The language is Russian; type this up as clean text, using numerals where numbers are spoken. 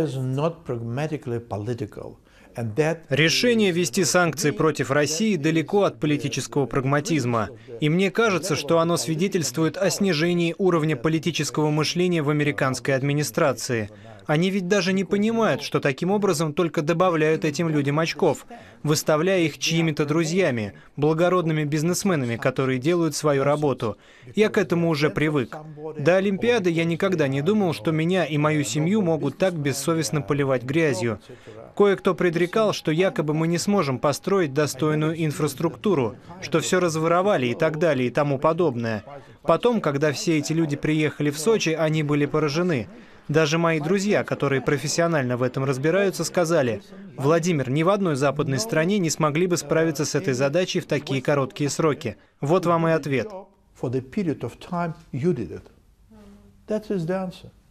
Решение ввести санкции против России далеко от политического прагматизма. И мне кажется, что оно свидетельствует о снижении уровня политического мышления в американской администрации. Они ведь даже не понимают, что таким образом только добавляют этим людям очков, выставляя их чьими-то друзьями, благородными бизнесменами, которые делают свою работу. Я к этому уже привык. До Олимпиады я никогда не думал, что меня и мою семью могут так бессовестно поливать грязью. Кое-кто предрекал, что якобы мы не сможем построить достойную инфраструктуру, что все разворовали и так далее и тому подобное. Потом, когда все эти люди приехали в Сочи, они были поражены. Даже мои друзья, которые профессионально в этом разбираются, сказали: «Владимир, ни в одной западной стране не смогли бы справиться с этой задачей в такие короткие сроки». Вот вам и ответ.